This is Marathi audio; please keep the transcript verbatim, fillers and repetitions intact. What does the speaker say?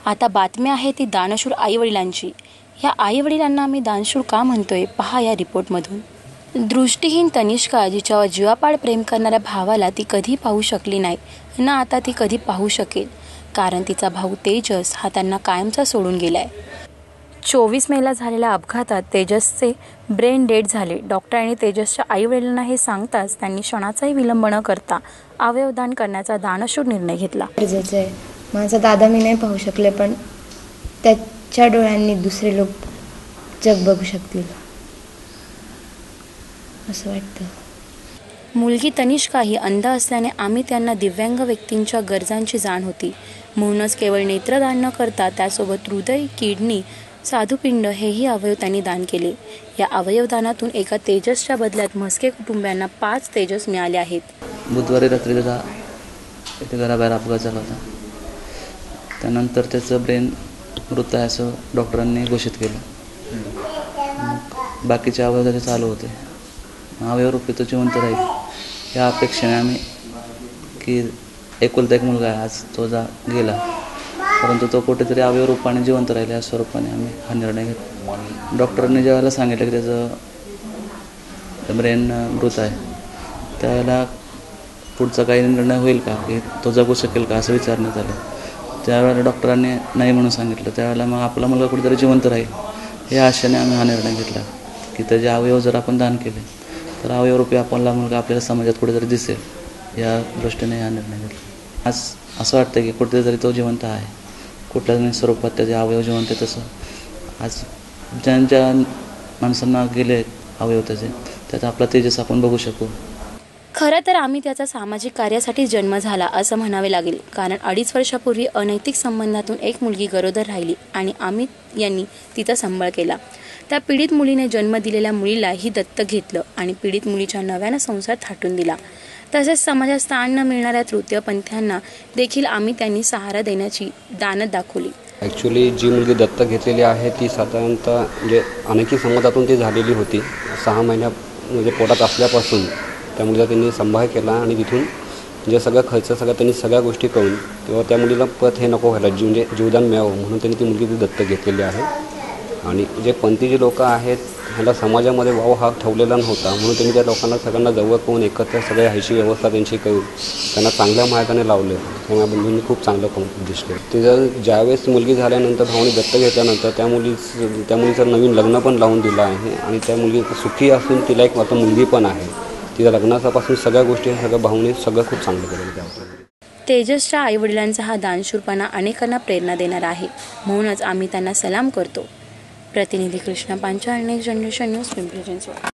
आता बातमी आहे ती दानशूर आईवडिलांची। या आईवडिलांना आम्ही दानशूर का म्हणतोय पहा या रिपोर्टमधून। दृष्टीहीन तनिष्का जिच्यावर जीवापाड प्रेम करणाऱ्या भावाला ती कधी पाहू शकली नाही ना आता ती कधी पाहू शकेल, कारण तिचा भाऊ तेजस हा त्यांना कायमचा सोडून गेलाय। चोवीस मेला झालेल्या अपघातात तेजसचे ब्रेन डेड झाले। डॉक्टरांनी तेजसच्या आईवडिलांना हे सांगताच त्यांनी क्षणाचाही विलंब न करता अवयवदान करण्याचा दानशूर निर्णय घेतला। गरजेचं आहे। माझा दादा मी नाही पाहू शकले, पण त्याच्या डोळ्यांनी दुसरे लोक जग बघू शकतील असं वाटतं। मुलगी तनिष्का ही अंध असल्याने आम्ही त्यांना दिव्यांग व्यक्तींच्या गरजांची जाण होती, म्हणूनच केवळ नेत्रदान न करता त्यासोबत हृदय, किडनी, स्वादुपिंड हेही अवयव त्यांनी दान केले। या अवयवदानातून एका तेजसच्या बदल्यात म्हस्के कुटुंबियांना पाच तेजस मिळाले आहेत। बुधवारी रात्री त्याचा इथे घराबाहेर अपघात झाला होता। त्यानंतर त्याचं ब्रेन मृत आहे असं डॉक्टरांनी घोषित केलं। बाकीचे अवयव त्याचे चालू होते। अवयवरूपी तो जिवंत राहील या अपेक्षेने आम्ही की एकुलता एक मुलगा आहे, आज तो जा गेला, परंतु तो कुठेतरी अवयवरूपाने जिवंत राहील या स्वरूपाने आम्ही हा निर्णय घेतला। डॉक्टरांनी ज्यावेळेला सांगितलं की त्याचं ब्रेन मृत आहे, त्यावेळेला पुढचा काही निर्णय होईल का, की तो जगू शकेल का असं विचारण्यात आलं। त्यावेळेला डॉक्टरांनी नाही म्हणून सांगितलं। त्यावेळेला मग आपला मुलगा कुठेतरी जिवंत राहील या आशेने आम्ही हा निर्णय घेतला की त्याचे अवयव जर आपण दान केले तर अवयवरूपी आपला मुलगा आपल्याला समाजात कुठेतरी दिसेल या दृष्टीने हा निर्णय घेतला। आज असं वाटतं की कुठेतरी तो जिवंत आहे, कुठल्याही स्वरूपात त्याचे अवयव जिवंत आहे। तसं आज ज्यांच्या माणसांना गेले अवयव त्याचे, त्याचा आपला तेजस आपण बघू शकू। खरं तर आम्ही त्याचा सामाजिक कार्यासाठी जन्म झाला असं म्हणावे लागेल, कारण अडीच वर्षापूर्वी अनैतिक संबंधातून एक मुलगी गरोदर राहिली आणि अमित यांनी तिचा सांभाळ केला। त्या पीडित मुलीने जन्म दिलेल्या मुलीलाही दत्तक घेतलं आणि पीडित मुलीच्या नव्यानं संसार थाटून दिला। तसेच समाजात स्थान न मिळणाऱ्या तृतीयपंथीयांना देखील आम्ही त्यांनी सहारा देण्याची दानत दाखवली। ॲक्च्युली जी मुलगी दत्तक घेतलेली आहे ती साधारणतः म्हणजे अनैतिक संबंधातून ती झालेली होती। सहा महिन्या म्हणजे पोटात असल्यापासून त्या मुलीला त्यांनी सांभाळ केला आणि तिथून जे सगळं खर्च सगळं त्यांनी सगळ्या गोष्टी करून तेव्हा त्या मुलीला परत हे नको व्हायला, जी म्हणजे जीवदान मिळावं म्हणून त्यांनी ती मुलगी ती दत्तक घेतलेली आहे। आणि जे पंथी जे लोक आहेत ह्याला समाजामध्ये वाव हा ठेवलेला नव्हता, म्हणून त्यांनी त्या लोकांना सगळ्यांना जवळ करून एकत्र सगळ्या ह्याची व्यवस्था त्यांची करून त्यांना चांगल्या मार्गाने लावले। त्या बंधूंनी खूप चांगलं काम दिसलं। तिचं ज्यावेळेस मुलगी झाल्यानंतर भावाने दत्तक घेतल्यानंतर त्या मुली त्या मुलीचं नवीन लग्न पण लावून दिलं आहे आणि त्या मुलगी सुखी असून तिला एक आता मुलगी पण आहे। तिच्या लग्नापासून सगळ्या गोष्टी सगळ्या भाऊने सगळं खूप चांगलं केलं त्यावर। तेजसच्या आईवडिलांचा हा दानशूरपणा अनेकांना प्रेरणा देणार आहे, म्हणूनच आम्ही त्यांना सलाम करतो। प्रतिनिधी Krishna Panchal, next generation news, Pimpri Chinchwad.